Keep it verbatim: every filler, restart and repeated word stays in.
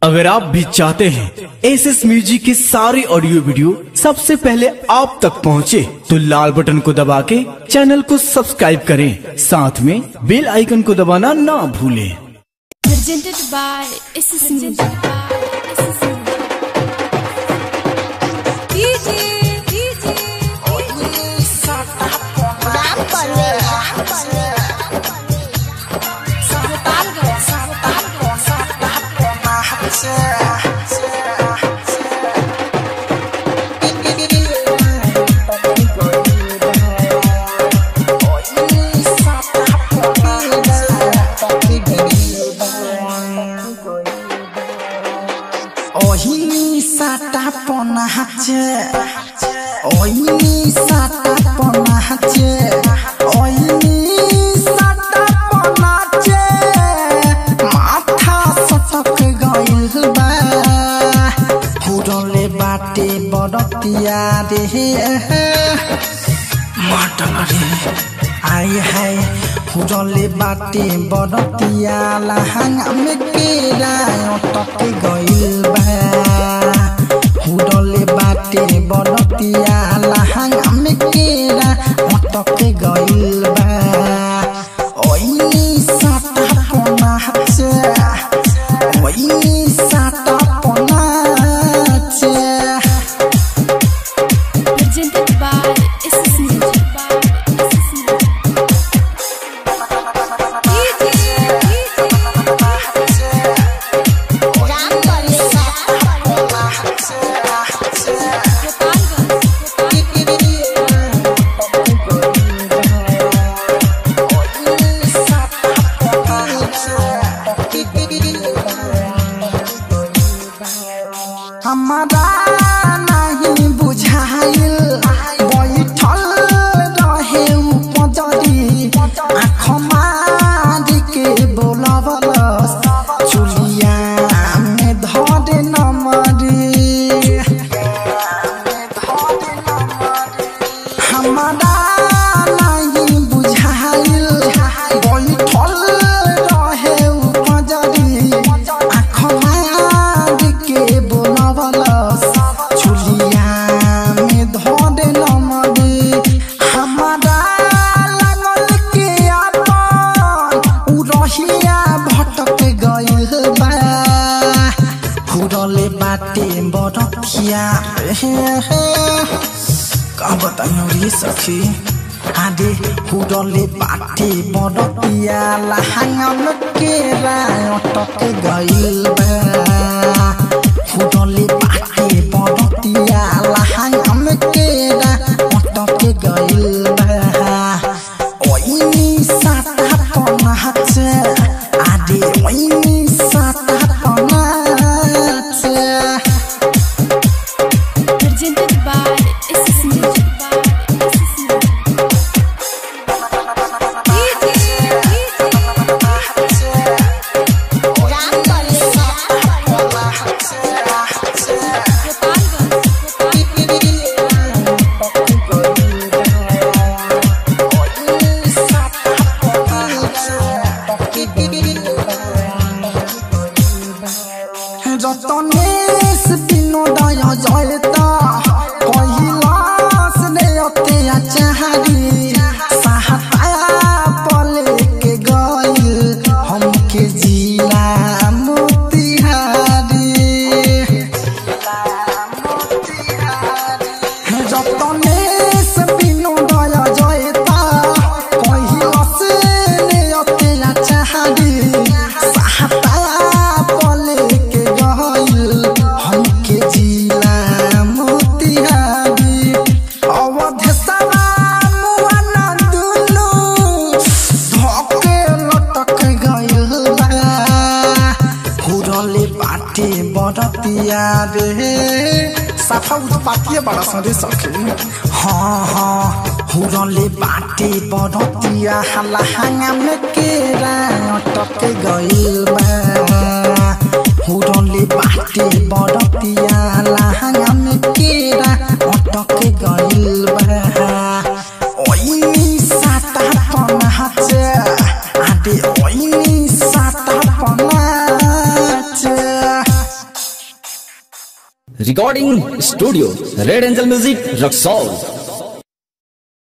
अगर आप भी चाहते हैं एस एस म्यूजिक की सारी ऑडियो वीडियो सबसे पहले आप तक पहुंचे, तो लाल बटन को दबा के चैनल को सब्सक्राइब करें, साथ में बेल आइकन को दबाना ना भूलें। Presented by S S Music. Oini sata pona hache, oini sata pona hache, oini sata pona hache, matha satak gail ba, hudole bate bodotia de, matare, ay hay. Hudole bate bodotia lahang amekira otak gail ba. Hudole bate bodotia lahang amekira otak gail ba. Oini sata pona hache, oini sata pona hache. Presented by S S Music. हमारा नहीं बुझाइल बैठल रहे उपजरी आँख मार के बोलवलस चुलिया में धरे नमरी हमारा नहीं बुझाइल बैठल रहे उपजरी आँख मार के Hudole bate bodotia का बताऊं रे सखी आदे hudole bate bodotia lahang केरा otak gail ba hudole bate bodotia lahang केरा otak gail ba oini sata pona hache ade oini sata pona Presented by S S Music. Ratones binodaya jayta kailas ne ote achari sahataya pale ke gail humke jila motihari ratones binodaya jayta kailas ne ote achari sahataya pale ke हमके जिला मोतिहारी अवध मुआना दुनु धोके लटक गइल बा हुरले बाटे बड़तिया रे साफा उत्पातिए बड़ा सरे सखे हाँ हाँ हुरले बाटे बड़तिया हलाहंगा में केरा अटक गइल बा Hudole bate bodotia lahang में केरा अटक गइल बा oini sata pona hache ade oini sata pona hache recording studio red angel music Raxaul.